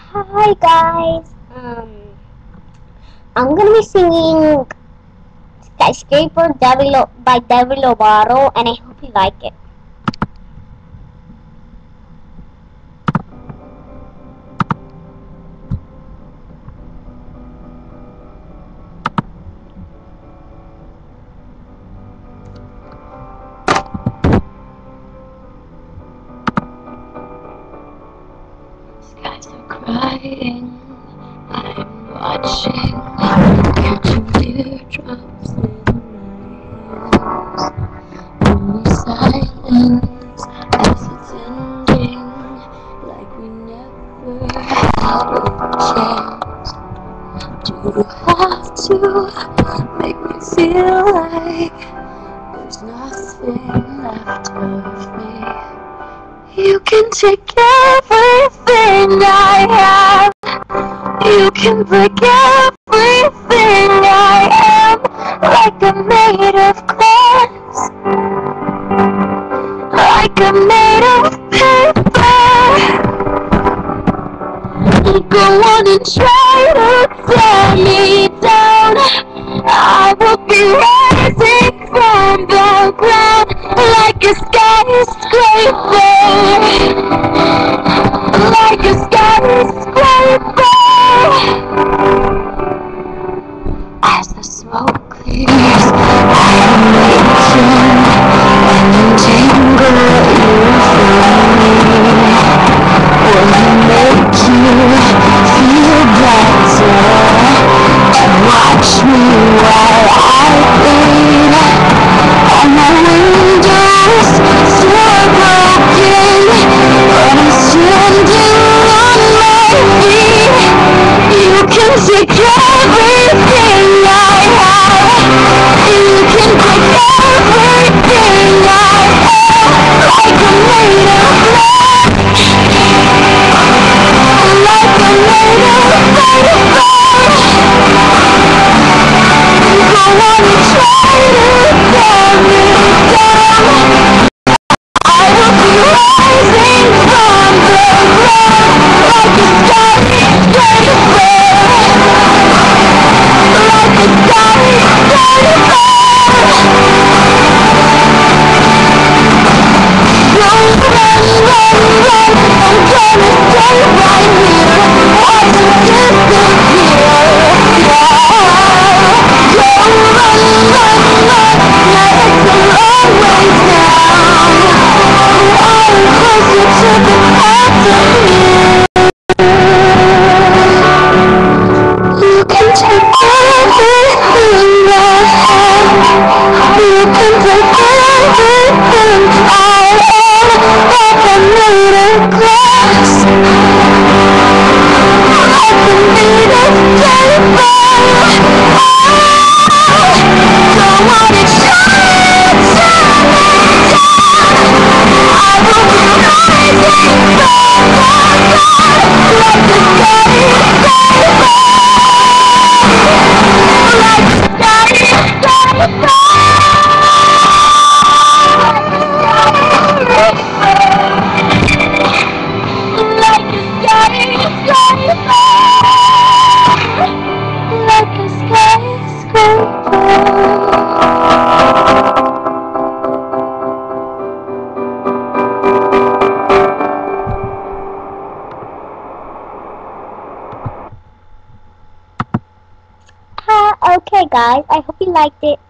Hi guys. I'm gonna be singing "Skyscraper" by Demi Lovato, and I hope you like it. Skies are crying, I'm watching, catching teardrops in my hands. Only silence as it's ending, like we never had a chance. Do you have to make me feel like there's nothing left of me? You can take everything I have. You can break everything I am. Like I'm made of glass. Like I'm made of paper. Go on and try to tear me down. I will be rising from the ground like a skyscraper. Like a skyscraper. As the smoke clears, I'm reaching and untangle you from me. Will you make you feel better? And watch me while I bleed. All my windows still are broken, but I'm standing on my feet. You can take everything I have. You can break everything I am. Like I'm made of glass. Like I'm made of paper. Go on and try to tear me down. I will be rising from the ground like a skyscraper. Like a skyscraper. Run, run, run, run. I'm gonna stay right here. Watch it disappear. Go, run, run, run. My head's always down. I'm closer to the path of here. You can take everything I have. You can take everything I am. Like I'm made of glass. Like I'm made of paper. Don't wanna try to tear me down. I will be rising from the ground like a skyscraper. Okay guys, I hope you liked it.